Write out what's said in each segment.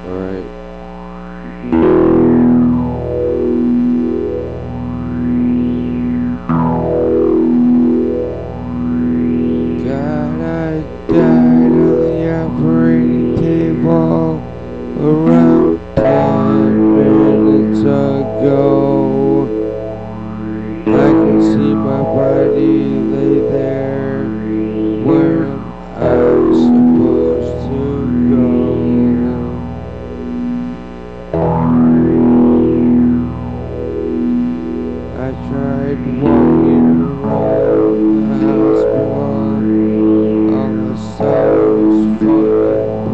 Alright. God, I died on the operating table around 10 minutes ago. I can see my body lay there. Where am I supposed to go? I tried walking around the hospital. All I saw was fucking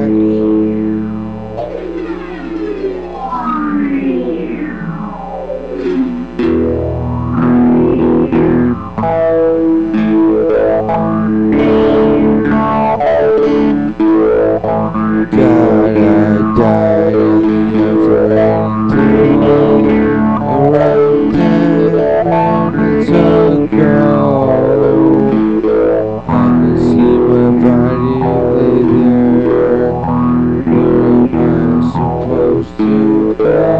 God, I died on the operating table around 10 minutes ago. I can see my body lay there. Where am I supposed to go?